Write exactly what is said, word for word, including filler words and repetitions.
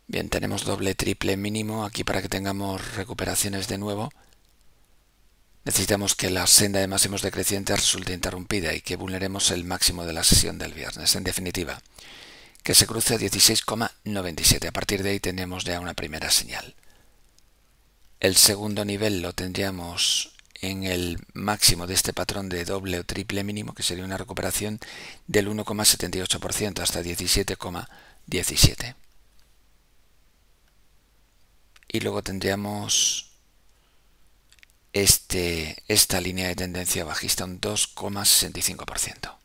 Bien, tenemos doble, triple mínimo. Aquí, para que tengamos recuperaciones de nuevo, necesitamos que la senda de máximos decrecientes resulte interrumpida y que vulneremos el máximo de la sesión del viernes. En definitiva, que se cruce a dieciséis coma noventa y siete. A partir de ahí tenemos ya una primera señal. El segundo nivel lo tendríamos en el máximo de este patrón de doble o triple mínimo, que sería una recuperación del uno coma setenta y ocho por ciento hasta diecisiete coma diecisiete. Y luego tendríamos este, esta línea de tendencia bajista, un dos coma sesenta y cinco por ciento.